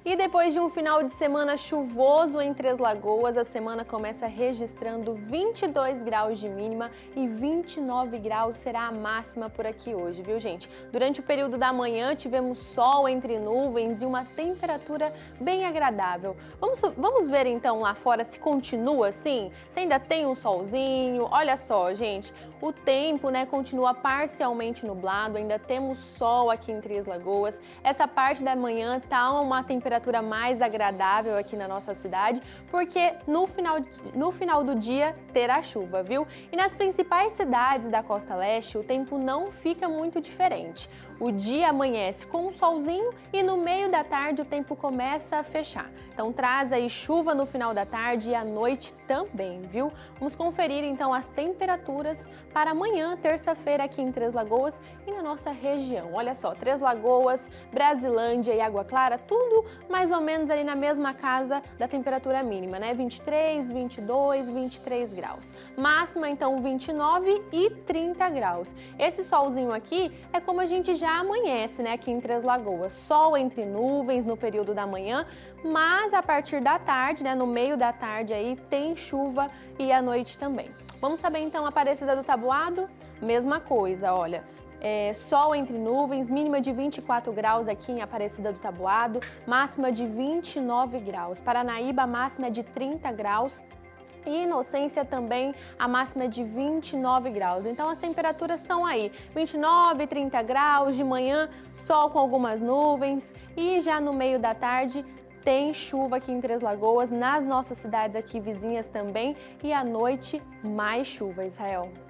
E depois de um final de semana chuvoso em Três Lagoas, a semana começa registrando 22 graus de mínima e 29 graus será a máxima por aqui hoje, viu, gente? Durante o período da manhã tivemos sol entre nuvens e uma temperatura bem agradável. Vamos ver então lá fora se continua assim? Se ainda tem um solzinho? Olha só, gente, o tempo, continua parcialmente nublado, ainda temos sol aqui em Três Lagoas. Essa parte da manhã tá uma temperatura mais agradável aqui na nossa cidade, porque no final do dia terá chuva, viu? E nas principais cidades da Costa Leste, o tempo não fica muito diferente. O dia amanhece com um solzinho e no meio da tarde o tempo começa a fechar. Então traz aí chuva no final da tarde e à noite também, viu? Vamos conferir então as temperaturas para amanhã, terça-feira, aqui em Três Lagoas e na nossa região. Olha só, Três Lagoas, Brasilândia e Água Clara, tudo mais ou menos ali na mesma casa da temperatura mínima, né? 23, 22, 23 graus. Máxima, então, 29 e 30 graus. Esse solzinho aqui é como a gente já amanhece, né? Aqui em Três Lagoas. Sol entre nuvens no período da manhã, mas a partir da tarde, né? No meio da tarde aí, tem chuva e à noite também. Vamos saber, então, Aparecida do Taboado? Mesma coisa, olha. Sol entre nuvens, mínima de 24 graus aqui em Aparecida do Taboado, máxima de 29 graus. Paranaíba, a máxima é de 30 graus. E Inocência também, a máxima é de 29 graus. Então as temperaturas estão aí, 29, 30 graus, de manhã sol com algumas nuvens e já no meio da tarde tem chuva aqui em Três Lagoas, nas nossas cidades aqui vizinhas também e à noite mais chuva, Israel.